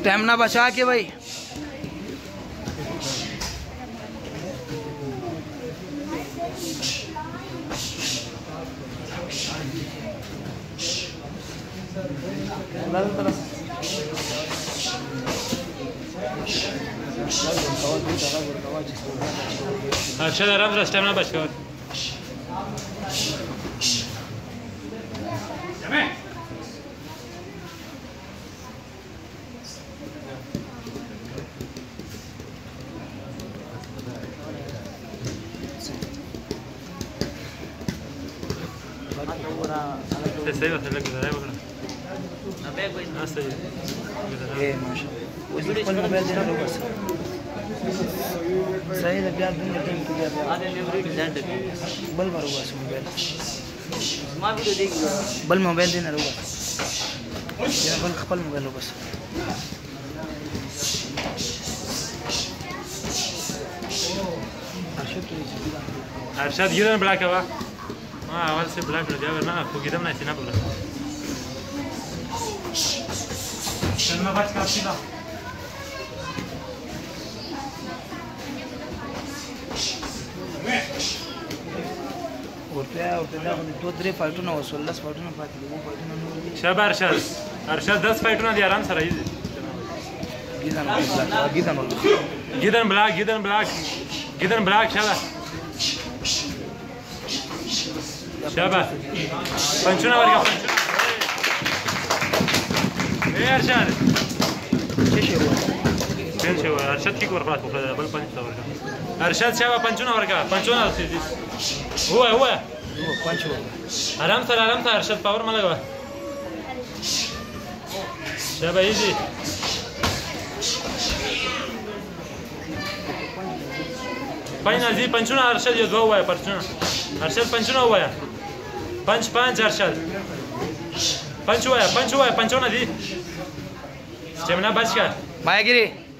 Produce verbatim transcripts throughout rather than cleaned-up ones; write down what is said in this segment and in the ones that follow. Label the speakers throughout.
Speaker 1: स्टेमिना बचा के भाई।
Speaker 2: अच्छा आराम से स्टेमिना बचा के सही बात है लग रहा है बकरा अबे कोई ना सही
Speaker 1: ए माशाल्लाह उस पर मोबाइल देना होगा सही लग गया दिन टाइम किया आधे लेवरी डिजाइन बल मारूंगा इस मोबाइल मां वीडियो देखिए बल मोबाइल देना होगा ये बल खपल मोबाइल होगा
Speaker 2: अरशद ये ना ब्लैक है वाह हाँ आवाज़ से ब्लैक हो जाएगा ना आपको किधर ना इतना बोला चलना बात का सीधा
Speaker 1: और क्या और क्या दो तीन फाइट ना हो सोलह फाइट ना पाती वो फाइट ना
Speaker 2: शाबाश अरशद अरशद दस फाइट ना दिया आराम से रही
Speaker 1: गिदन ब्लैक गिदन
Speaker 2: गिदन ब्लैक गिदन ब्लैक गिदन ब्लैक शाबाश शाबाश पंचुना वर्ग पंचुना ए अरशद
Speaker 1: छे हुआ
Speaker 2: टेन छे हुआ अरशद की कोर खलास कोखला बल पंच वर्ग अरशद शाबाश पंचुना वर्ग पंचुना हुआ हुआ
Speaker 1: वो पंच हुआ
Speaker 2: आराम से आराम से अरशद पावर में लगा शाबाश इजी पाइना जी पंचुना अरशद ये दो हुआ है पंचुना अरशद पंचुना हुआ है पंच पांच अरशद पंच हुआ है पंच हुआ है पंचोना दी स्टेमिना बच का
Speaker 1: मायागिरी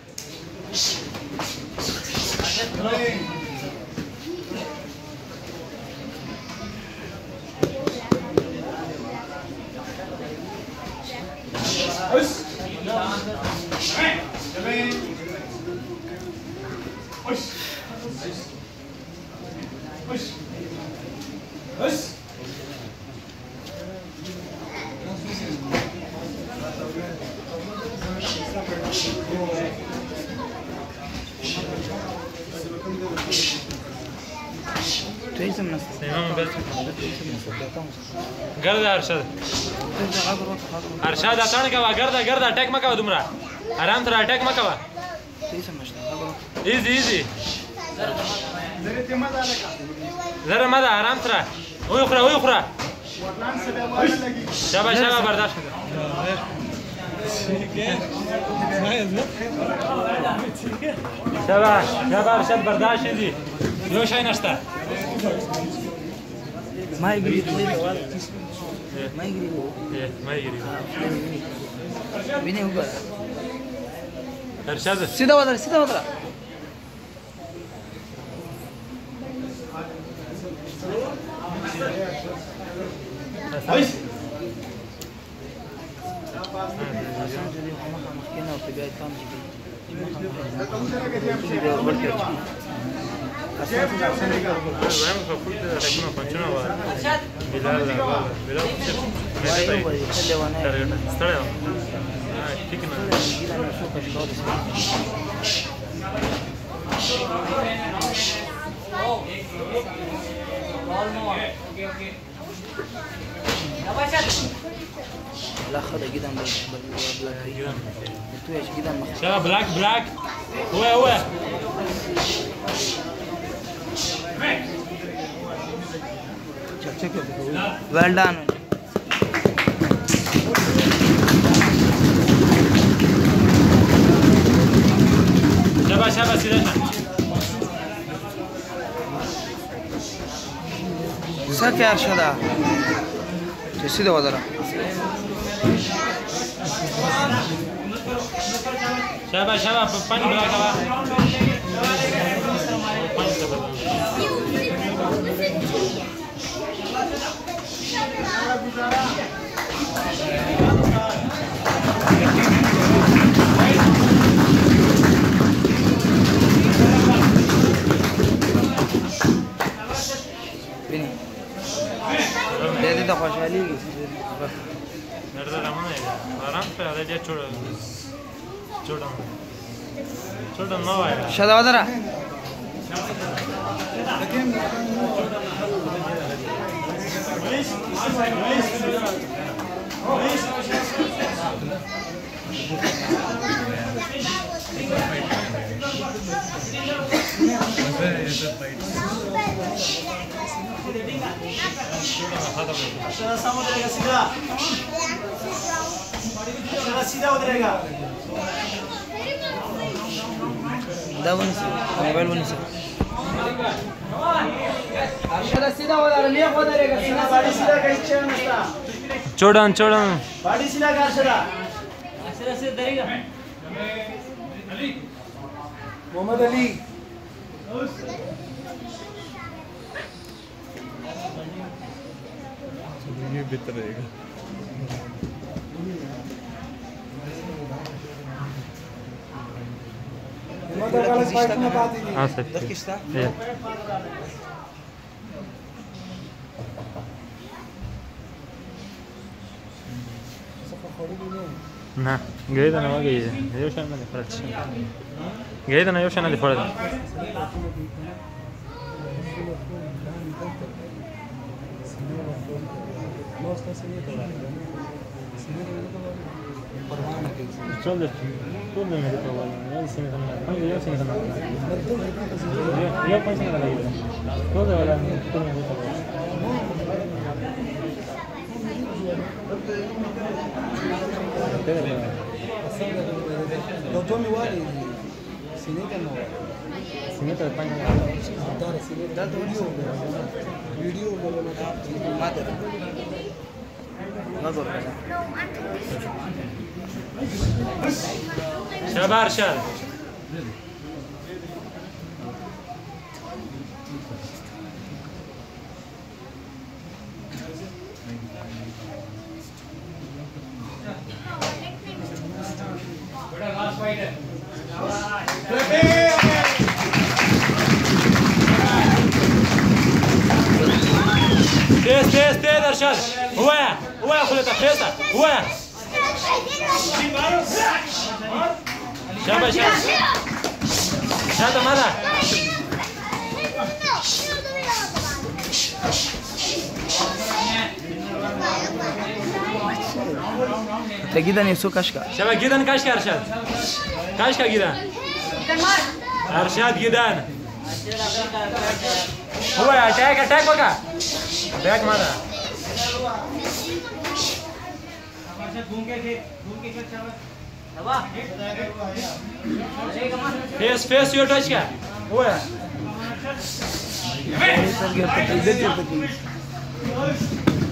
Speaker 2: गर्दा अरशद अरशद अचानक का गर्दा गर्दा अटैक मत करो तुमरा आराम से अटैक मत करो
Speaker 1: सही समझता
Speaker 2: इजी इजी जरा मजा आराम से ओए उखरा ओए उखरा शाबाश शाबाश बर्दाश्त शाबाश शाबाश अरशद बर्दाश्त इजी यो शाय नष्टा
Speaker 1: मायागिरी मायागिरी
Speaker 2: ये मायागिरी
Speaker 1: विनय होगा
Speaker 2: अरशद
Speaker 1: सीधा उधर सीधा उधर لا خذ جدا
Speaker 2: شباب بلاك بلاك هو هو
Speaker 1: well done
Speaker 2: شباب شباب سيدنا
Speaker 1: سك يا ارشدا سيده وذرا
Speaker 2: شباب شباب पानी بلاك हवा पानी आराम से अरे ये छोड़ छोड़ छोड़ ना आया
Speaker 1: शादा वादरा
Speaker 3: सीधा उतरेगा
Speaker 1: दावन से मोबाइल बनी से
Speaker 3: सीधा सीधा उधर लिया उधरेगा सीधा बाड़ी सीधा का इच्छा नसता
Speaker 2: चोड़न चोड़न
Speaker 3: बाड़ी सीधा का सीधा
Speaker 1: सीधा से दरेगा
Speaker 3: मोहम्मद अली
Speaker 4: ये बेहतर रहेगा
Speaker 2: हाँ सर ना قريت انا واجي ليش انا اللي فرقت قريت انا ليش انا اللي فرقت شلون شلون ما جت والله يعني سنه كمان هاي يوم سنه كمان يوم ما سنه كمان كل ولا كل ما جت
Speaker 3: لو تومي والي سنيتا نو
Speaker 2: سنه الثانيه
Speaker 3: دار سنيتا دار فيديو فيديو
Speaker 1: ما ادري ما اقول
Speaker 2: شباب شال تيست تيست تيست ارشاد هو هو خليته تيست هو شابه شابه شابه ماذا
Speaker 1: تجدا يسوق كشكا
Speaker 2: شابه جدا كشكا ارشاد كشكا جدا ارشاد جدا هو اتاك اتاك بقى اتاك ماذا फेस फेस योर टच क्या वो है
Speaker 1: सर गिरता है